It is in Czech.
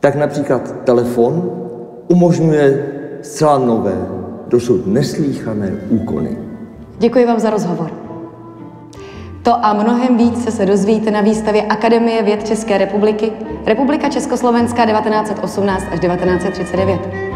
tak například telefon umožňuje zcela nové, dosud neslýchané úkony. Děkuji vám za rozhovor. To a mnohem více se dozvíte na výstavě Akademie věd České republiky, Republika Československá 1918 až 1939.